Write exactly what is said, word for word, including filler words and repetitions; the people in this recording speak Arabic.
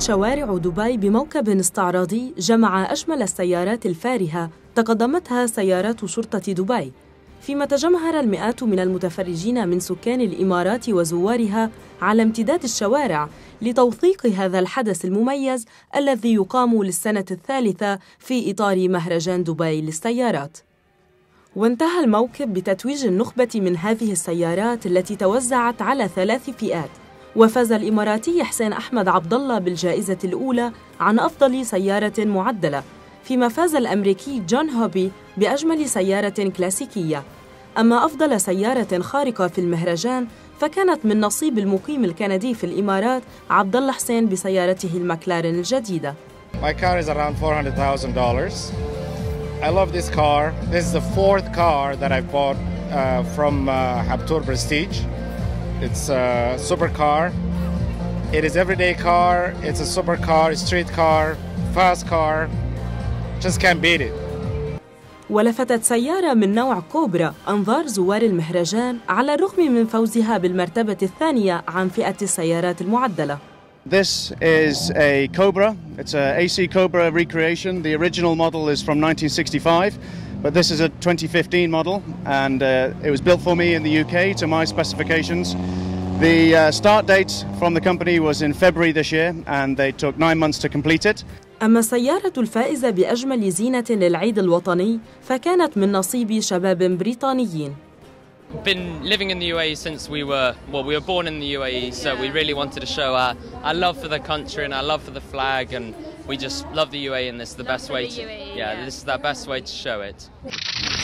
شوارع دبي بموكب استعراضي جمع أجمل السيارات الفارهة تقدمتها سيارات شرطة دبي، فيما تجمهر المئات من المتفرجين من سكان الإمارات وزوارها على امتداد الشوارع لتوثيق هذا الحدث المميز الذي يقام للسنة الثالثة في إطار مهرجان دبي للسيارات. وانتهى الموكب بتتويج النخبة من هذه السيارات التي توزعت على ثلاث فئات، وفاز الإماراتي حسين أحمد عبد الله بالجائزة الأولى عن أفضل سيارة معدلة، فيما فاز الأمريكي جون هوبي بأجمل سيارة كلاسيكية. أما أفضل سيارة خارقة في المهرجان فكانت من نصيب المقيم الكندي في الإمارات عبد الله حسين بسيارته المكلارين الجديدة. My car is around four hundred thousand dollars. I love this car. This is the fourth car that I bought uh, from uh, Habtoor Prestige. It's a supercar. It is everyday car. It's a supercar, street car, fast car. Just can't beat it. ولفتت سيارة من نوع كوبرا أنظار زوار المهرجان على الرغم من فوزها بالمرتبة الثانية عن فئة السيارات المعدلة. This is a Cobra. It's a A C Cobra recreation. The original model is from nineteen sixty-five, but this is a twenty fifteen model, and uh, it was built for me in the U K to my specifications. The uh, start date from the company was in February this year, and they took nine months to complete it. أما السيارة الفائزة بأجمل زينة للعيد الوطني فكانت من نصيب شباب بريطانيين. Been living in the U A E since we were, well, we were born in the U A E, so we really wanted to show our, our love for the country and our love for the flag, and we just love the U A E, and this is the best way to, yeah, this is the best way to show it.